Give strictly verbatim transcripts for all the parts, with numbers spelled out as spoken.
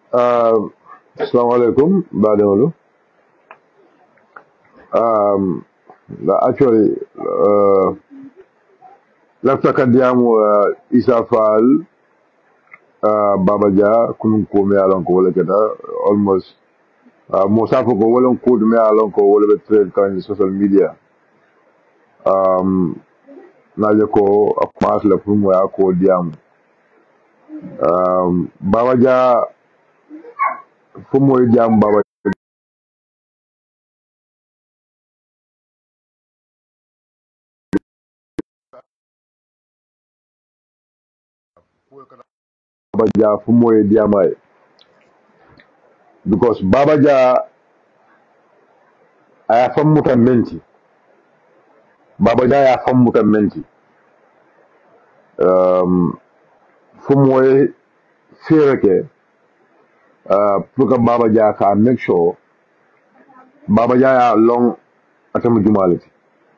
Uh, Assalamu alaikum, Bademalu. Um, actually, uh, lafta kadiamu uh, Isa Fall, uh, Babaja, kununko me alon ko wala kata almost uh, mosafo ko wala ko me alon ko wala be trade kan social media. Um, naje ko akmas la fumo ya ko diamu. Um, Babaja fumo diamu Babaja Babaja fumo diamu because Babaja aya fammuta menti Babaja ya fammuta menti um, fumoy fereke uh, pour que Babaja ka make sure Babaja ya long atamu jumalati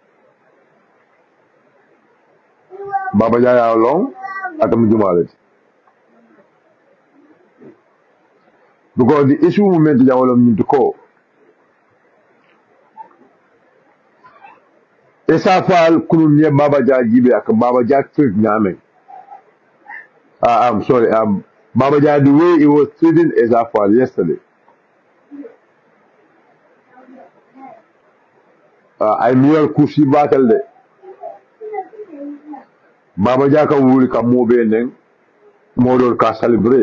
Babaja ya long atamu jumalati because the issue movement ja wala min ko esa fal kunun ne Babaja jibe ak Babaja treat nyame uh, I'm sorry um, Babaja the way he was treating Esa Fal yesterday uh, I near kusi battle de Babaja ka wuri ka mobe nen model ka celebrate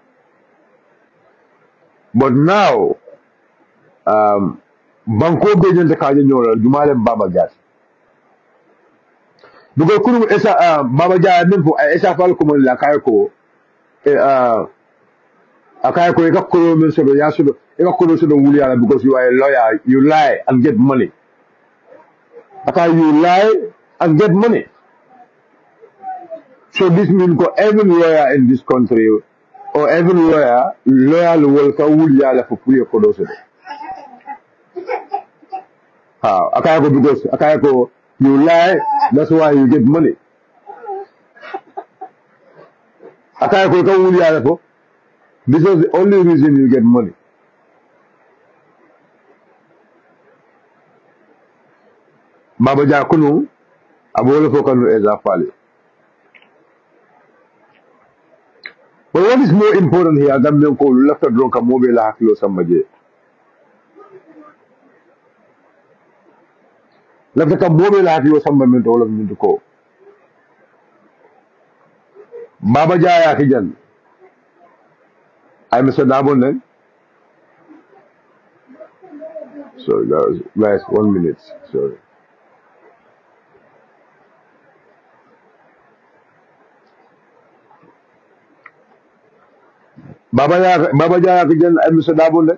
but now um, banko bejen de kaje nyola jumale Babaja because kunu esa uh, Babaja même pour Esa Fal comme la kayko e uh, akayko e ka ko men so do yaso do e ka ko so do wuli ala because you are a lawyer you lie and get money after you lie and get money. So this means for every lawyer in this country or every lawyer, lawyer will will yala for free kodose. How? Akayako because Akayako you lie, that's why you get money. Akayako ka will yala for this is the only reason you get money. Babaja kunu abole for kanu Esa Fal. But what is more important here than me ko left a drunk a mobile hakilo somebody. Left a mobile hakilo somebody all of me to ko. Babaja yakijan. I'm Mister Dabonen. Sorry guys, guys, one minute. Sorry. Babaja Babaja yakijan I'm Mister Dabonen.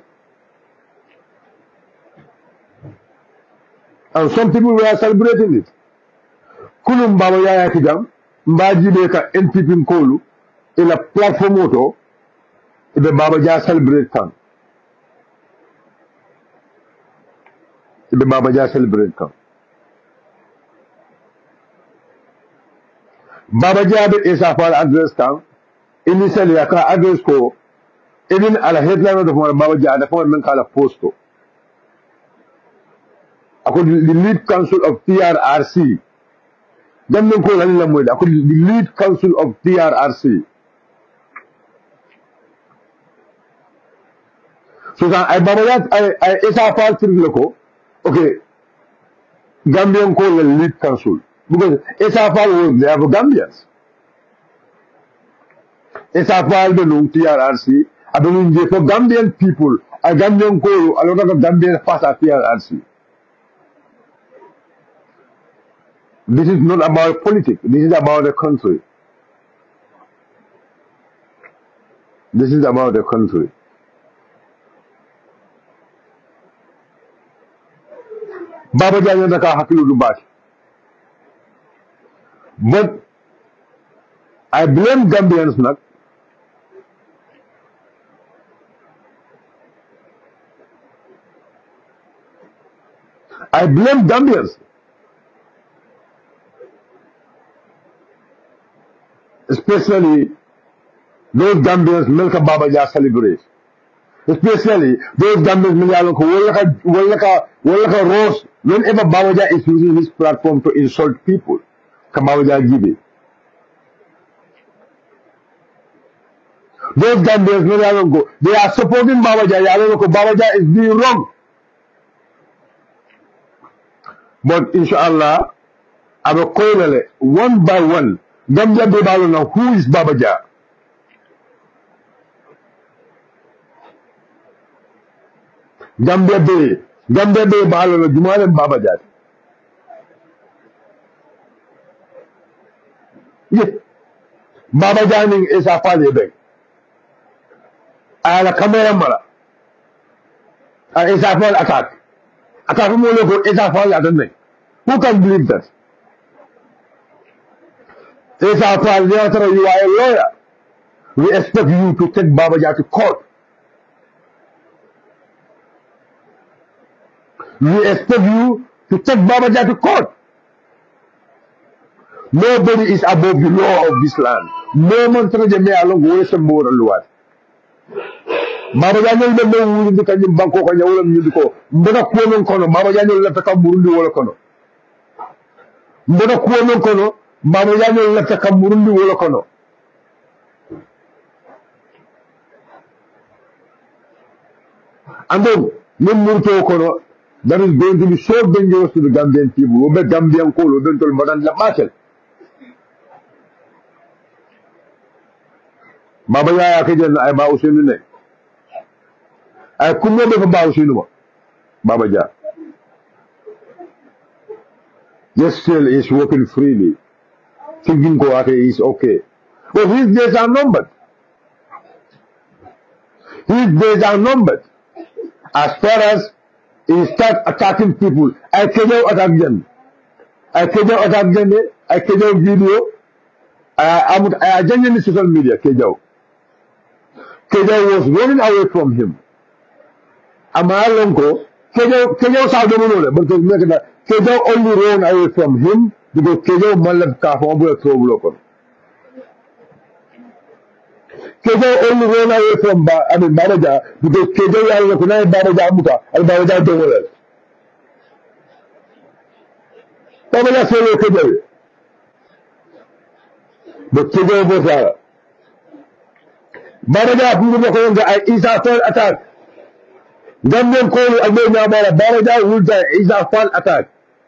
And some people were celebrating it. Kulum Babaja yakijam. Mbaji beka N P P Nkolu. In a platform auto. The Babaja celebrate come. The Babaja celebrate come. Babaja be Esa Fal address come. Initially, I can address ko. Even at a headline of the phone, Babaja, the phone man call a posto. I could the lead council of T R R C. Then they call Alamoid. I could the lead council of T R R C. So I Babaja, I I Esa Fal Loco. Okay, Gambian call the lead council because Esa Fal was there for Gambians. Esa Fal the long T R R C. I don't know for Gambian people. A Gambian call a lot of Gambian pass at T R R C. This is not about politics. This is about the country. This is about the country. Babaja yandaka hakilu dubash. But I blame Gambians not. I blame Gambians. Especially those Gambians Melka Babaja celebrate. especially those Gambians Milialon Wolaka Wolaka Rose, whenever Babaja is using his platform to insult people, Kamawaja Gibi. Those Gambians Milialon go, they are supporting Babaja, Yalonoko Babaja is being wrong. But inshallah, I will call it one by one. Gambia Bebalona, who is Babaja? Gambia Bay, Gambia Bay Balona, Jumal and Babaja. Yes, Babaja is a father bag. I have a camera mara. It's a fall attack. Attack from Moloko is a fall attack. Who can believe that? It's a fall, you are a lawyer. We expect you to take Babaja to court. We expect you to take Babaja to court. Nobody is above the law of this land. No man can get along with some more law. Babaja no be no wuri ka nyim banko ko nyawlam ñu ko mbona ko non kono Babaja no la taka murundi wala kono mbona ko non kono Babaja no la taka murundi wala kono andon ñim murto kono. That is going to be so dangerous to the Gambian people. Obe Gambian ko obe tol madan la makel. Baba ya ke jël ay ba Ousseynou ne. Ay ku mo be ba Ousseynou ba. Baba Ja. Yes, still is working freely. Thinking ko ate is okay. But his days are numbered. His days are numbered. As far as he start attacking people. I cannot attack them. I cannot attack them. I cannot video. I am I genuinely social media. Kejao. Kejao was running away from him. Amalonko. Kejao Kejao saw the money, but Kejao only ran away from him because Kejao malab kafabu trouble open. Kejao only ran away from ba I mean Babaja because Kejao yalla ko na Babaja muta al Babaja do wala. Babaja solo Kejao. But Kejao was Babaja people ko nga is a fall attack. Gambian ko albe na mara Babaja will die is a fall attack.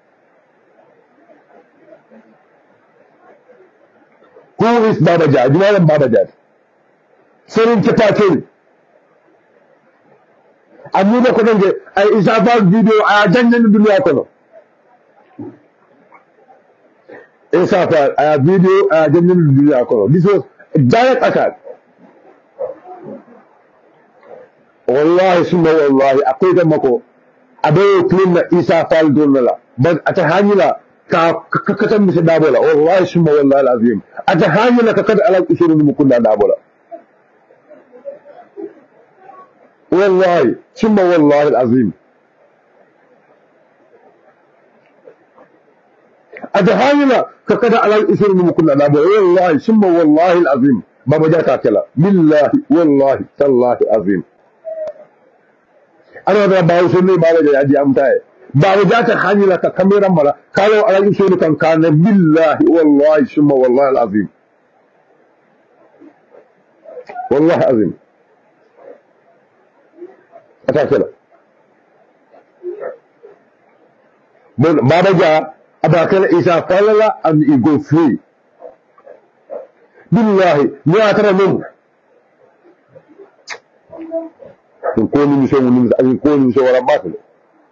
Who is Babaja? You know Babaja. Serin Kepakil. Amuda Konenge, I is about video, I attended the Dunia. It's about I video, I attended the Dunia. This was a direct attack. Wallahi, Summa Wallahi, Akweta Mako, Abe Klima Isa Fal Donala, but at a Hanila, Kakatam Dabola, Wallahi, Summa Wallahi Azim. At a Hanila Kakat Alak Isuru Mukunda Dabola. والله ثم والله العظيم أدهانا ككذا على الإسر من كل نابو والله ثم والله العظيم بابا جاتا كلا بالله والله تالله العظيم أنا أنا باوسني بابا جاتا أجي أمتاي بابا جاتا خاني لك كاميرا ملا قالوا على الإسر كان كان بالله والله ثم والله العظيم والله العظيم Atakela. But Babaja, Abakela is a falala and you go free. Billahi, no atara no. You call him so when you call him so what about it?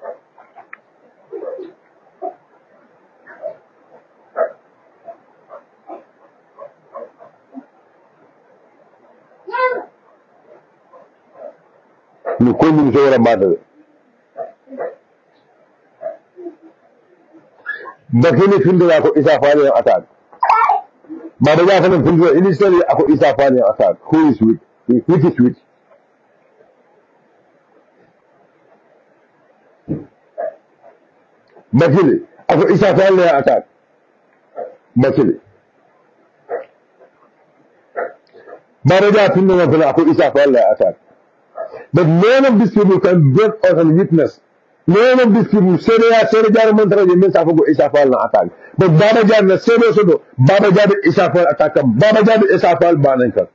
You call him so what about it? But when you feel that it's a falling attack. Babaja can feel initially it's a falling attack. Who is with? Which is which? Bakili, ako isa fa le attack. Bakili. Babaja tinno na fala ako isa fa le attack. But none of these people can bring us a witness. None of these people say they are saying they are mantra de mensa for Isafal na attack. But Baba Jar na say so do Baba Jar Isafal attack them. Baba Jar Isafal bananka.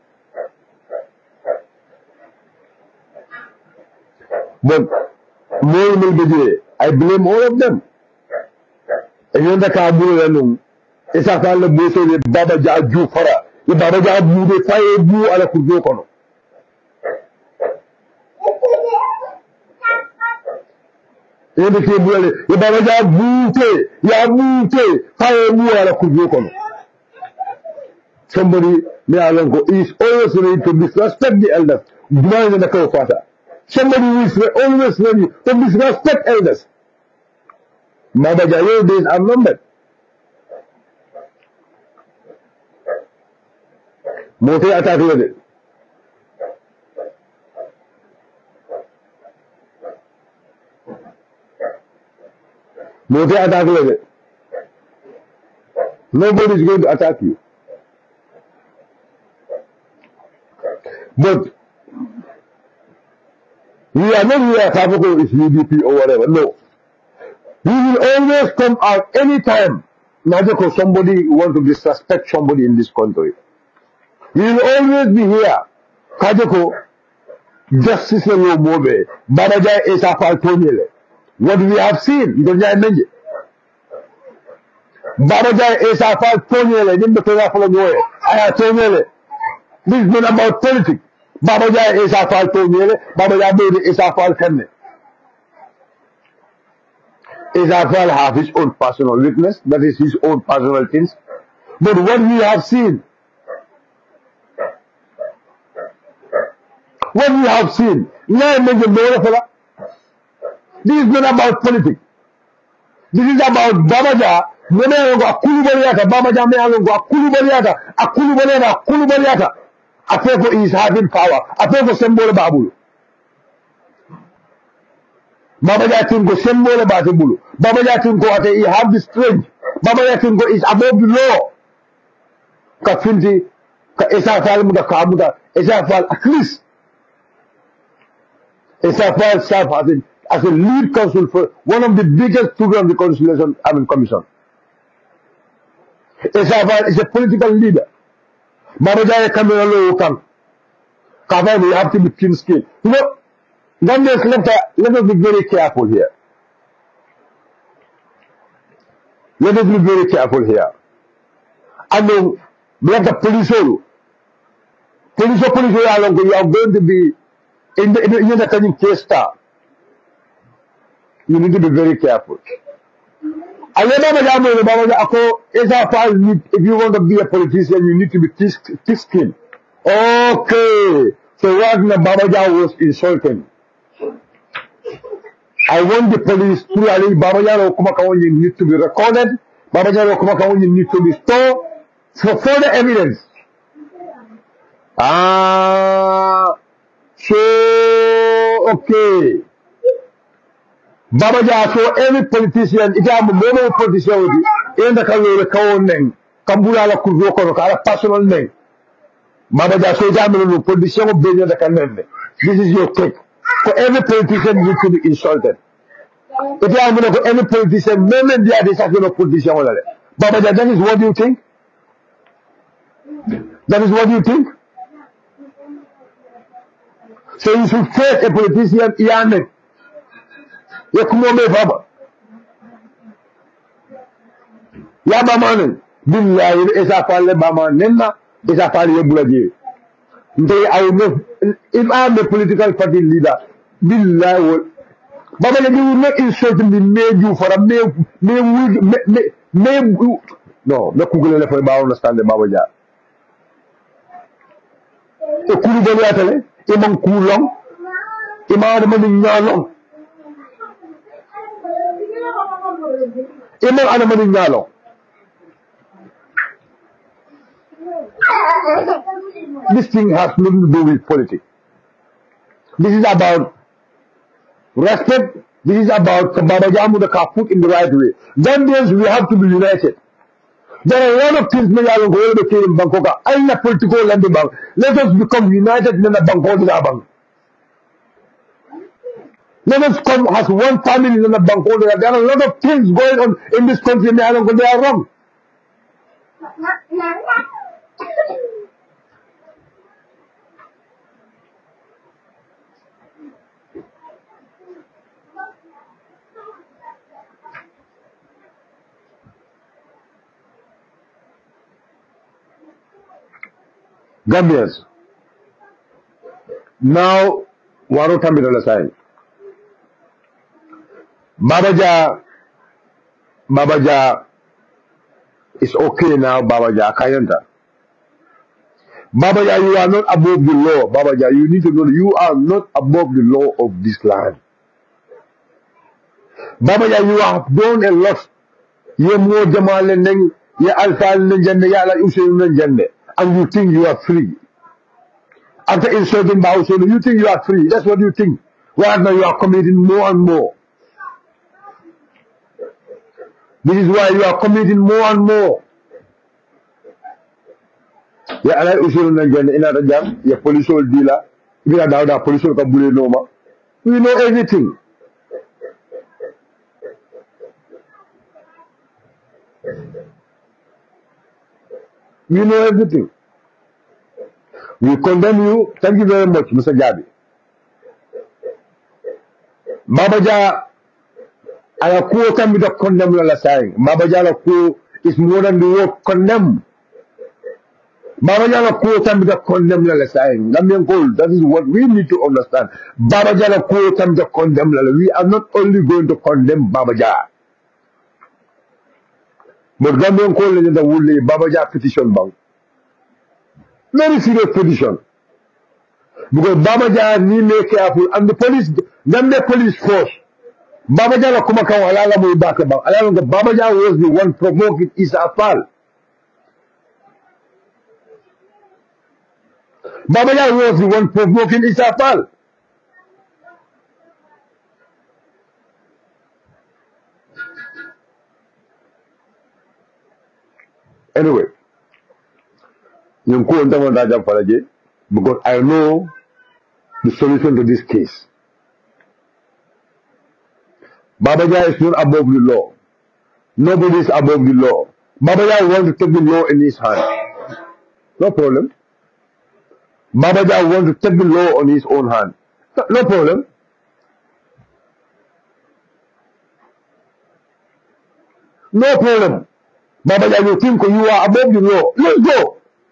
But more will be I blame all of them. And you know Kabul and Isafal the Buso Baba Jar Ju Fara. The Baba Jar Bu de fire Bu ala Kujo kono. Ebi ke buale, ye baba ja bute, ya bute, fire mu ala kujo kono. Somebody me alongo is always ready to disrespect the elders. Demand in the Kawfata. Somebody who is always ready to disrespect elders. Baba ja, your days are numbered. Mote attack with it. Mote attack with it. Nobody is going to attack you. But we are not here Kafoko is U D P or whatever. No. We will always come out anytime Najako somebody want to disrespect somebody in this country. We will always be here. Kajako, Justice Mobe, Babaja Esafal Tonyele. What we have seen, Babaja Esafal Tonyele, didn't the follow the I have Tonyele. This is not about politics. Babaja Esafal Tonyele, Babaja Esafal Kenne. Esafal have his own personal weakness, that is his own personal things. But what we have seen, what we have seen, this is not about politics. This is about Babaja, Menengo, Kulubariata, Babaja Menengo, Kulubariata, Akulubariata, Kulubariata. Afeko is having power. Afeko symbol Babulu. Babaja Tingo symbol Babulu. Babaja Tingo, he have the strength. Babaja Tingo is above the law. Kafinti, Esafal Muda Kamuda, Esafal at least. Esafal serve as a, as a lead counsel for one of the biggest programs of the Conciliation I mean, Commission. Esafal is a political leader. Babaja Kamelo come. Kava, we have to be thin skinned. You know, let us, let, let us be very careful here. Let us be very careful here. And then, like the police, police, police, you are going to be in the, in the, in the turning case star. You need to be very careful. I never if you want to be a politician, you need to be thick skinned. Okay. So Ragnar Babaja was insulting. I want the police to allow Babaja Kumakaoni need to be recorded. Babaja Kumakaoni need to be stored for further evidence. Ah, so okay. Babaja, so every politician, if I'm a normal politician, in the Kalo, the Kawan name, Kambula Kuzoko, a personal name. Babaja, so I'm a politician of Benya the Kanen. This is your take. For every politician, you should be insulted. If I'm going to any politician, men they are the second of politician. Babaja, that is what you think? That is what you think? So you should face a politician, Yanek. Yakumome Baba. Yabamanen. Billahi is a file Bamanena, is a file Yabulaji. They are not, if I am a political party leader, Billahi, Baba, you will not insult me, made you for a may, may, may, may, no, no Google for about understand the Babaja. A Kulubaliatale, Imam Kulong, Imam Maningalo. Imam Anamaningalo. This thing has nothing to do with politics. This is about respect. This is about Babajamu the Kaput in the right way. Gambians, we have to be united. There are a lot of things many are going to in Bangkok. I'm a political land bank. Let us become united in the Bangkok. Let us come as one family in the bank. There are a lot of things going on in this country, and they are wrong. Gambians. Now, Waro Tambidala sign. Babaja, Babaja is okay now, Babaja, Kayanta. Babaja, you are not above the law. Babaja, you need to know you are not above the law of this land. Babaja, you have done a lot. You more Jamal Lending, you Alpha Lending, you are Usain Lending, and you think you are free. After insulting Bauso, you think you are free. That's what you think. Right now you are committing more and more. This is why you are committing more and more. Ya alay usul na gen ina da jam ya police ol dila bi da da police ol ka bule noma. We know everything. We know everything. We condemn you. Thank you very much, Mister Jabi. Babaja, I quote him with a condemn la saying. Babaja quote is more than the word condemn. Babaja quote him with a condemn la saying. That is what we need to understand. Babaja quote him with a condemn la. We are not only going to condemn Babaja. But Gambian call in the Woolly Babaja petition bank. Very serious petition. Because Babaja need to be careful and the police, Gambia police force. Babaja la kumakaw alala mo ibaka bang. Alala nga Babaja was the one provoking Isa Afal. Babaja was the one provoking Isa Afal. Anyway, because I know the solution to this case. Babaja is not above the law. Nobody is above the law. Babaja wants to take the law in his hand. No problem. Babaja wants to take the law on his own hand. No, no problem. No problem. Babaja, you think you are above the law. Let's go.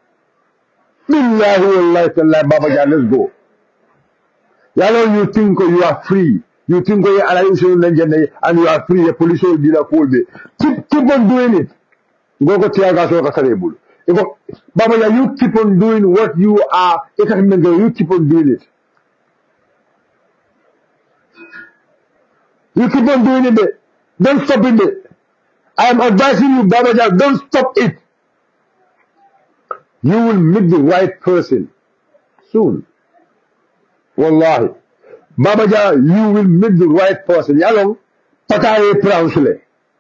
Babaja, let's go. Yalo, you think you are free. You think you are and you are free. A police will be like Keep keep on doing it. Go go Tiaga Babaja, you keep on doing what you are. You keep on doing it. You keep on doing it. Don't stop it. I am advising you, Babaja, don't stop it. You will meet the right person soon. Wallahi. Babaja, you will meet the right person. Yalong, pataye prounsule.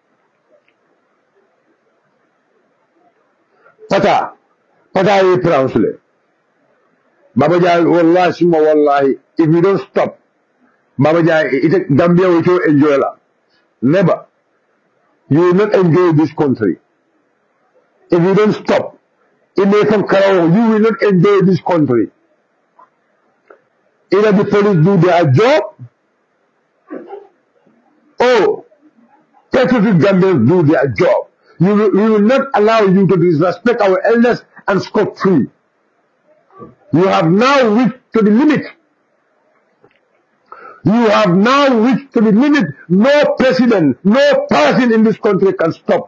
Pata, pataye prounsule. Babaja, wallahi, summa wallahi, if you don't stop, Babaja, it Gambia will enjoy la. Never. You will not enjoy this country. If you don't stop, in the Karao, you will not enjoy this country. Either the police do their job, or patriotic Gambians do their job. You will, we will not allow you to disrespect our elders and scot free. You have now reached to the limit. You have now reached to the limit. No president, no person in this country can stop.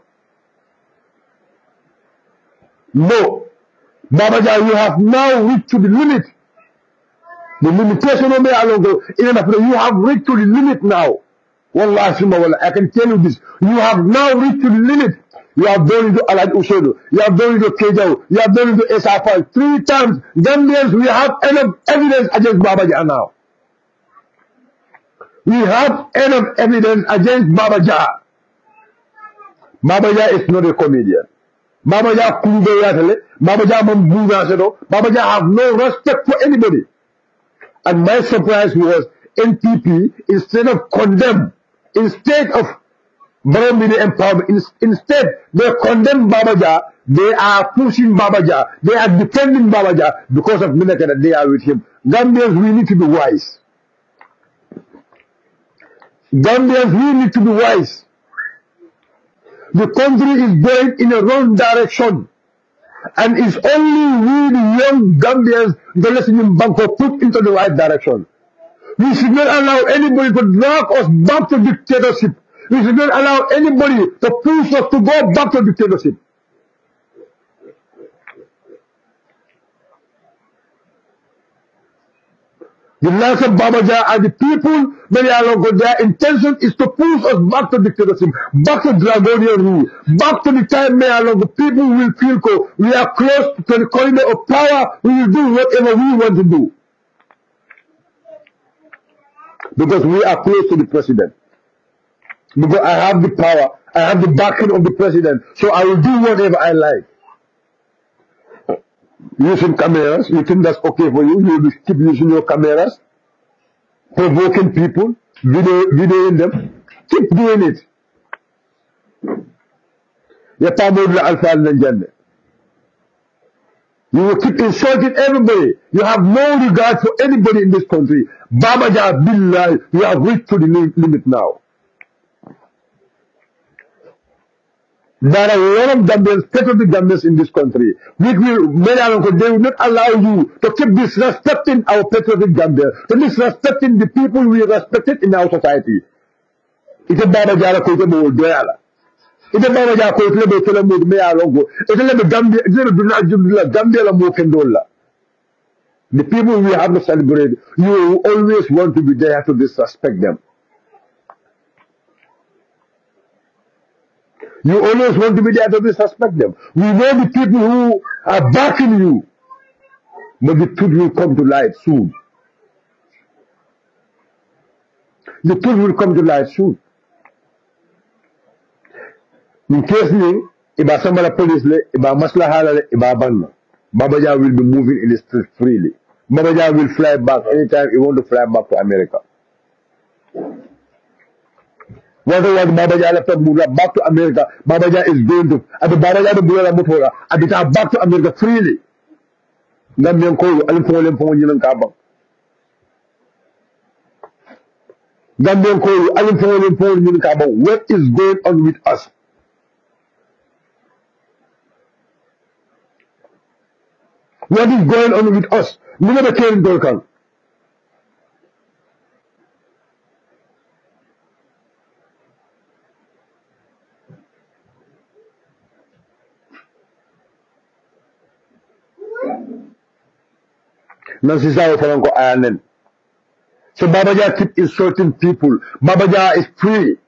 No. Babaja, you have now reached to the limit. The limitation of me alone, you have reached to the limit now. Wallahi, I can tell you this. You have now reached to the limit. You have done it to Alad Usodo. You have done it to Kejao. You have done it to Esafal. Three times. Gambians, we have enough evidence against Babaja now. We have enough evidence against Babaja. Babaja is not a comedian. Babaja Kunde Yatele. Babaja Mambuga Sedo. Babaja have no respect for anybody. And my surprise was N P P, instead of condemn, instead of Media empowerment, in, instead they condemn Babaja, they are pushing Babaja, they are defending Babaja because of Minaka that they are with him. Gambians, we need to be wise. Gambians, we need to be wise. The country is going in a wrong direction. And it's only we, the young Gambians, the listening Banco, put into the right direction. We should not allow anybody to drag us back to dictatorship. We should not allow anybody to push us to go back to dictatorship. The likes of Babaja and the people, many along their intention is to push us back to dictatorship, back to Dragonian rule, back to the time many along the people will feel co we are close to the corridor of power, we will do whatever we want to do. Because we are close to the president. Because I have the power, I have the backing of the president, so I will do whatever I like. Using cameras, you think that's okay for you? You will keep using your cameras, provoking people, video, videoing them. Keep doing it. You will keep insulting everybody. You have no regard for anybody in this country. Babaja Billah, you have reached to the limit now. There are a lot of Gambians, patriotic Gambians in this country. We will, they will not allow you to keep disrespecting our patriotic Gambians, to disrespecting the people we respected in our society. It's a Babaja Koitabo Doyala. It's a Babaja Koitabo Telemo Mealongo. It's a Gambia, it's a Gambia Mokendola. The people we have to celebrate, you always want to be there to disrespect them. You always want to be there to disrespect them. We know the people who are backing you, but the truth will come to light soon. The truth will come to light soon. In case me, Iba Sambala police, Iba Maslahala, Iba Banna, Babaja will be moving in the street freely. Babaja will fly back anytime he wants to fly back to America. Whether what Babaja left back to America, Babaja is going to, at the Babaja the Bula Mutora, at the time back to America freely. Gambian Koyo, Alimpo Limpo Yilan Kaba. Gambian Koyo, Alimpo Limpo Yilan Kaba. What is going on with us? What is going on with us? We never came in Dolkan. Nansisayo Franco Ireland. So Babaja keep insulting people. Babaja is free.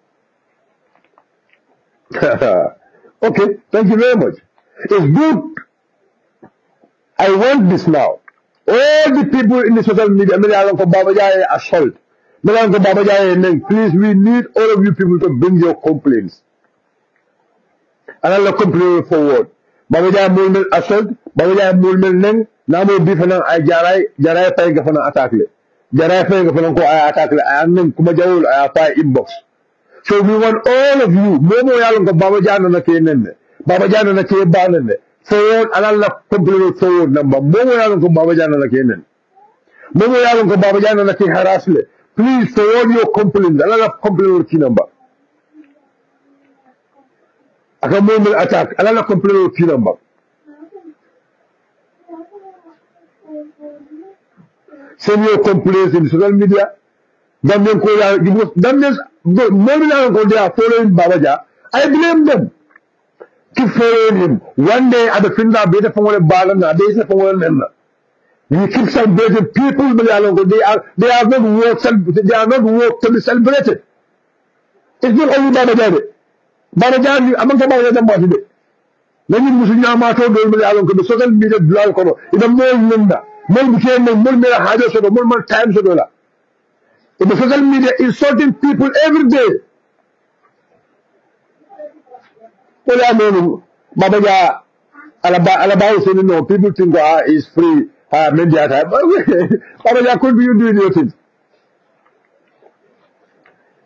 Okay, thank you very much. It's good. I want this now. All the people in the social media, Babaja assault. Babaja, please, we need all of you people to bring your complaints. And I'll complain forward. Babaja Mulmel assault, Babaja Mulmel Neng. Namo bifana ay jaray jaray pay nga fana attack le jaray pay nga fana ko ay attack le ay am kuma jawul ay pa inbox. So we want all of you momo yalla ko Baba Jana na ke nenne Baba Jana na ke banene forward alalla complete forward number momo yalla ko Baba Jana na ke nenne momo yalla ko Baba Jana na ke harass le please forward your complaint alalla complete ki number aka momo attack alalla complete ki number. Send your complaints in social media. Gambian Koya, Gambians, more they are following Babaja. I blame them. Keep following him. One day at the Finda, better from one balance, they say from one member. We keep celebrating people, they are they are not worth they are not worth to be celebrated. It's not only Babaja. Babaja, I'm not about them. Then you must not go to the social media blog. It's a more number. More became more more harder so more more time so dollar. The social media insulting people every day. Well, I know, Babaja, Alaba, Alaba said no. People think ah is free. Ah, media time. Babaja, could be you doing your things.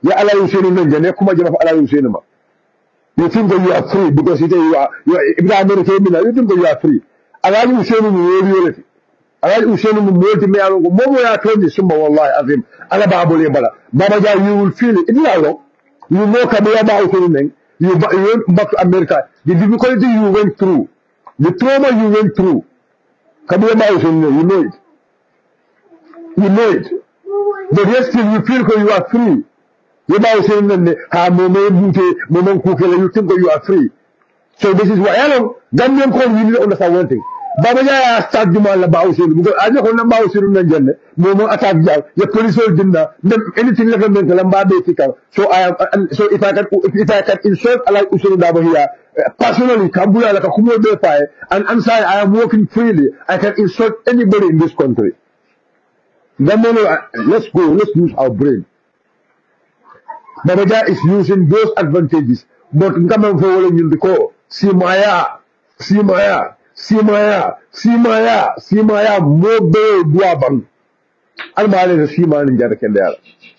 ya ala Hussein Nanjane kuma jama ala Hussein ma. You think that you are free because you are you are Ibrahim you think that you are free. Ala Hussein ni reality. Ala Hussein ni multi me alongo momo ya tondi summa wallahi azim. Ala babole bala. Baba ja you will feel it. It allo. You know kabaya ba Hussein neng. You, you went back to America. The difficulty you went through, the trauma you went through, kabaya ba Hussein neng. You know it. You know it. But yet still you feel that you are free. You know saying that ha moment moment you think that you are free. So this is why I know Gambian call you need to understand one thing. Baba Jaya start the man about saying because I don't know about saying that moment attack jal your police will dinner anything like that. So I am so if I can if I can insert like Usain Dabo here personally Kabula like a Kumo fire and inside I am working freely. I can insert anybody in this country. Gambian, let's go, let's use our brain. Babaja is using those advantages, but coming forward in the call. Simaya, Simaya, Simaya, Simaya, Simaya, Mobe Guabang. I'm not a Siman in Jarakandala.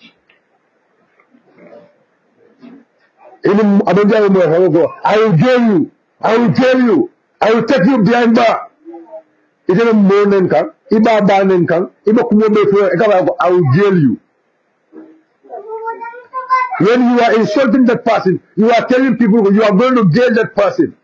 Even Abaja, I will tell you, I will tell you, I will take you behind bar. It's a morning come, Iba Banen come, Iba Kumo, I will jail you. When you are insulting that person, you are telling people you are going to jail that person.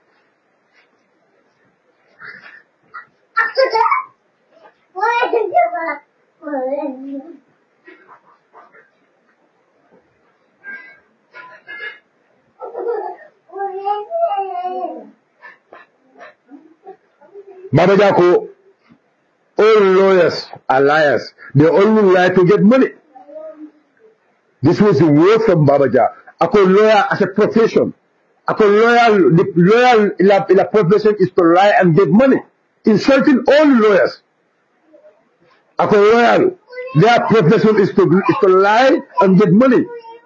Baba Jako, all lawyers are liars. They only lie to get money. This was the word from Babaja. Ako lawyer as a profession. Ako lawyer, the lawyer in a, in a profession is to lie and get money. Insulting all lawyers. Ako lawyer, their profession is to, is to lie and get money.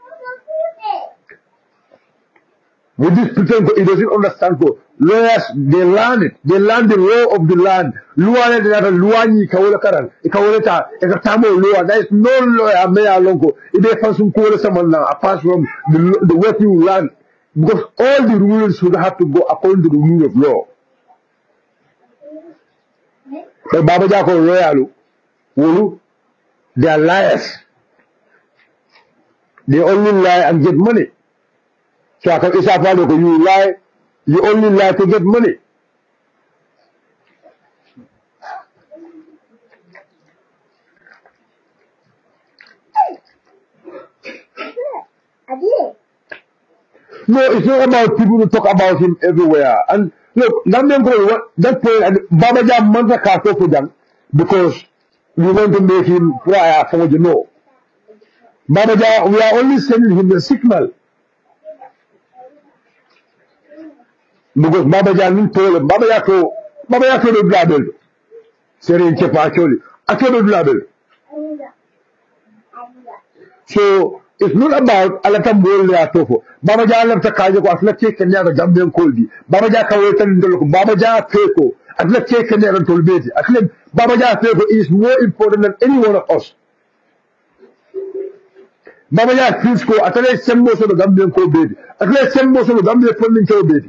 With this pretend, he doesn't understand. Lawyers, they learn it. They learn the law of the land. Luane de la luani kawole karan. Ikawoleta, ekatamo law. There is no lawyer me alongo. If they find some call someone now, apart from the, the work you learn, because all the rules should have to go according to the rule of law. But Baba Jako lawyer, Wulu, they are liars. They only lie and get money. So I can you lie, you only lie to get money. No, it's not about people to talk about him everywhere. And look, that point, Baba Jam Manza Kato for them because we want to make him prior for what you know. Baba Jam, we are only sending him a signal. Because Baba Jan told him, Baba Yako, Baba Yako the blabel. Serin Chepa actually. Ako the blabel. So it's not about Alatam Bole Atofo. Baba Jan left the Kaja was not taken near the Gambian Koldi. Baba Jaka waited in the look. Baba Jaka Feko. I've not taken near and told Betty. I claim Baba Jaka Feko is more important than any one of us. Baba Jaka Fisko, at least some most of the Gambian Koldi. At least some most of the Gambian funding Koldi.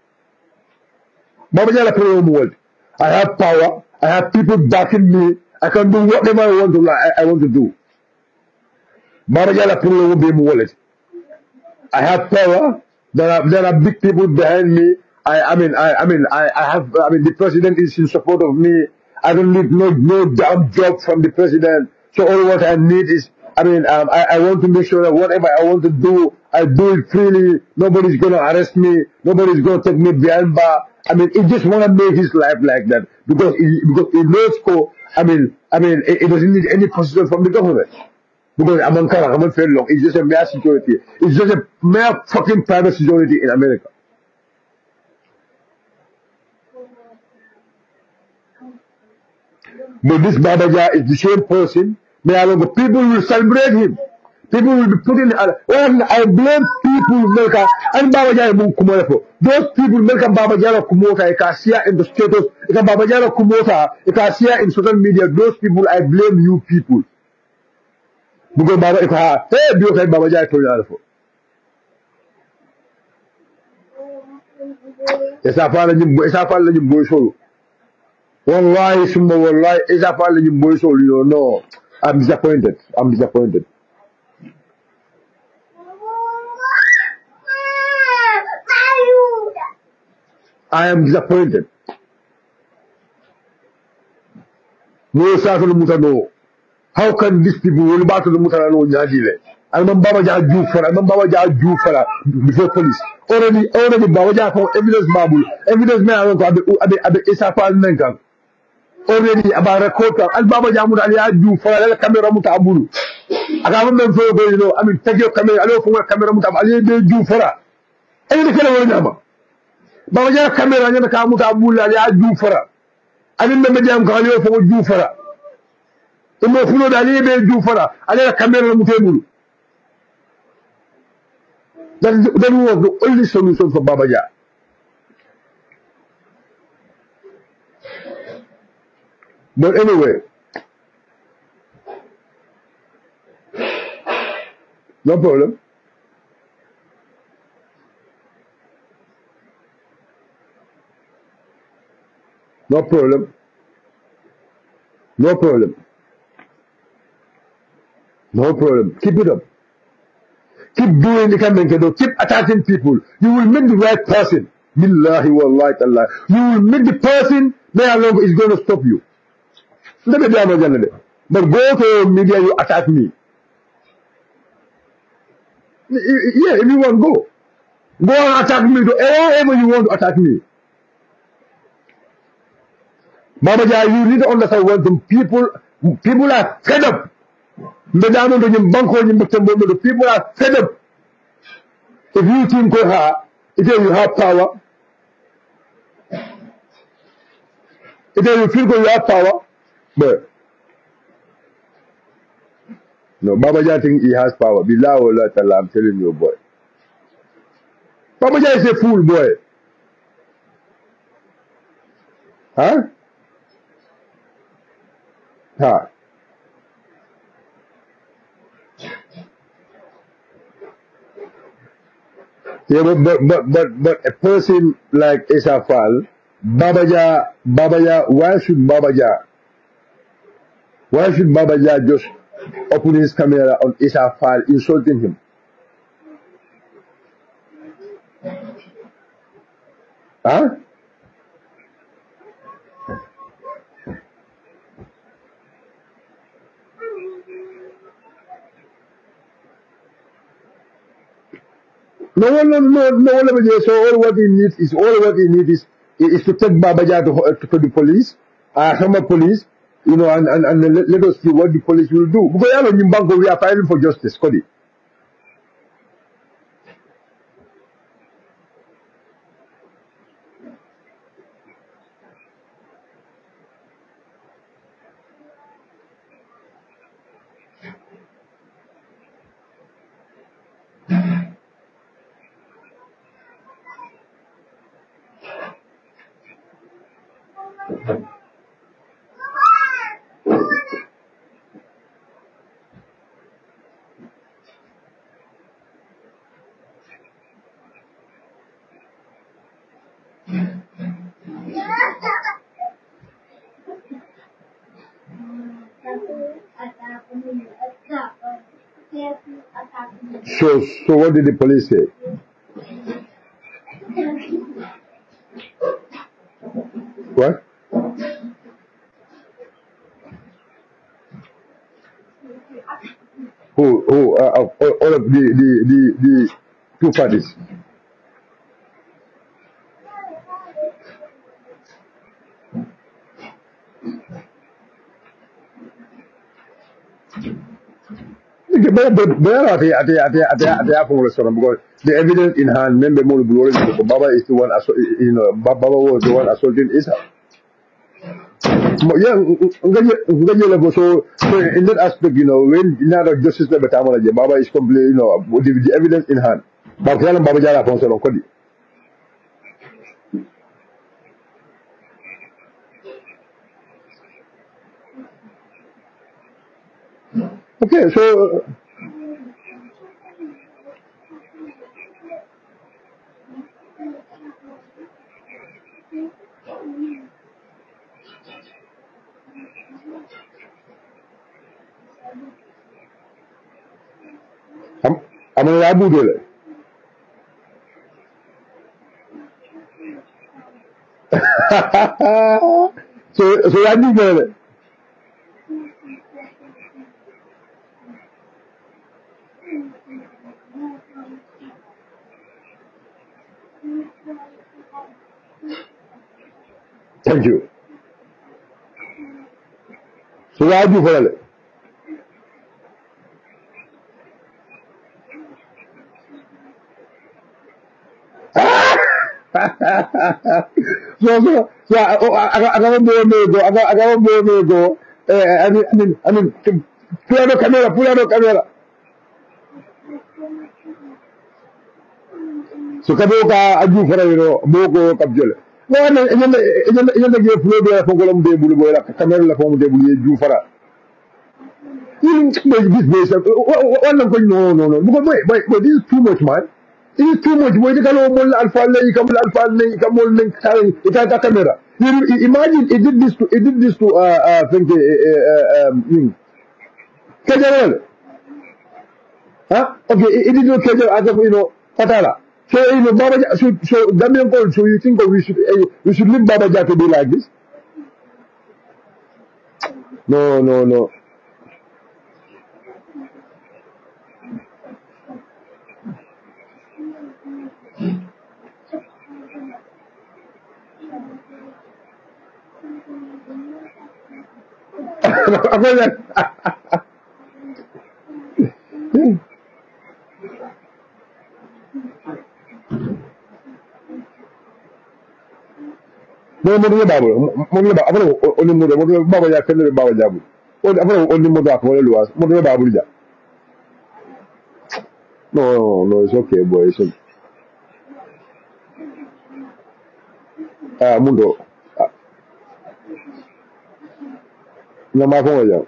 Baba Jala world. I have power. I have people backing me. I can do whatever I want to. I, I want to do. Baba Jala wallet. I have power. There are there are big people behind me. I I mean I I mean I, I have I mean the president is in support of me. I don't need no no damn job from the president. So all what I need is I mean um, I I want to make sure that whatever I want to do I do it freely. Nobody's gonna arrest me. Nobody's gonna take me behind bar. I mean, he just want to make his life like that because he, because he knows co. I mean, I mean, he, he doesn't need any position from the government because I'm Ankara, I'm fair long. It's just a mere security. It's just a mere fucking private security in America. But this Babaja is the same person. People will celebrate him. People will be putting when I blame people Melka and Babaja Kumofo. Those people Melka Babajara Kumota, Ekasia in the status, Eka Babajara Kumota, Ekasia in social media, those people I blame you people. bugo baba e ko ha e biyo kay baba jaay to yaala fo e sa fa la ñim e sa fa la ñim boy solo wallahi summa wallahi e sa fa la ñim boy solo you know I'm disappointed I'm disappointed I am disappointed no sa to muta no how can these people will battle the muta no nyaadile alman baba ja ju fara alman baba ja ju fara before police already already baba ja for evidence babul evidence me alon ko abe abe abe isa fa nankan already aba record al baba ja mu ali ja ju fara la camera muta abulu aka mun men fo go you know I mean take your camera alo fo camera muta ali be ju fara ay de kala wala nyama baba ja camera nyama ka muta abulu ali ja ju fara ani me jam ko ali fo ju fara mo fulo dali be ju fara ali la camera muta abulu. That, that was the only solution for Baba Jah. But anyway, no problem. No problem. No problem. No problem. Keep it up. Keep doing the kind of keep attacking people. You will meet the right person. Billahi wallahi ta'ala. You will meet the person that long is going to stop you. Let me tell you, but go to media, you attack me. Yeah, if you want, go. Go and attack me. Do whatever you want to attack me. Baba Jah, you need to understand what the people, people are fed up. People are fed up. If you think you have, if you have power, if you feel you have power, but no, Baba Jah think he has power. Billah Allah Ta'ala, I'm telling you, boy. Baba Jah is a fool, boy. Huh? Huh? Yeah, but, but, but, but, but a person like Isafal, Baba Jah, Baba Jah, why should Baba Jah, why should Baba Jah just open his camera on Isafal insulting him? Huh? No one, no, no, no one ever did. So all what he needs is all what he needs is is to take Baba Jah to, to, to the police, uh, Hama police, you know, and, and, and let, let us see what the police will do. Because you know, in Banco, we are fighting for justice, Cody. So, so what did the police say? What? Who, who, uh, of all, all of the, the, the, the two parties? But, but, but I think, I think, I think, I think, I think, I think, because the evidence in hand, remember, Baba is the one, you know, Baba was the one assaulting Isa. Yeah, so, so in that aspect, you know, when now the justice level time Baba is complaining, you know, with the, the evidence in hand. But Baba Jara Fonso Kodi. Okay, so I'm I'm gonna Abu Dhabi. so so I do get it. Thank you. So I do for it. so so so I I I got a boy me go. I got I got a boy me go. I mean I mean I mean pull out the camera, pull out the camera. So kabo ka aju for you know boko kabjole. No no ina ina ina ina ge flow be fa golam de bulu boy la camera la fa mu de bulu ju fara. You this this one ko no no no. Because boy boy this is too much man. It is too much. Boy, you can all alpha lay, come alpha lay, come all link, it has a camera. You imagine it did this to, it did this to, uh, uh, think, uh, uh, um, Kajal. Huh? Okay, it did not Kajal as of, you know, Patala. So, you know, Baba, so, so, Damian Paul, so you think we should, uh, we should leave Baba to be like this? No, no, no. No, mo ni babu, mo ni babu, abro oni mo mo baba ya kele baba jabu. O abro oni mo da ko le luwas, mo ni babu ja. No, no, it's okay, boy. It's okay. Ah, mundo. Na ma ko ya.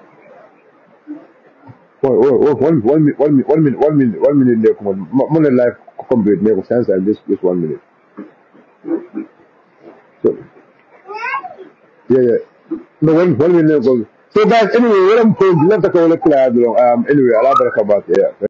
Oh, oh, oh, one, one, minute, one, minute, one minute, one minute, one minute. There, come on. Mo na life complete. Make sense. And this, this one minute. So, yeah, yeah. No, one, one minute. So, guys, anyway, what I'm going to let the call. Um, anyway, I'll have to come back. Yeah.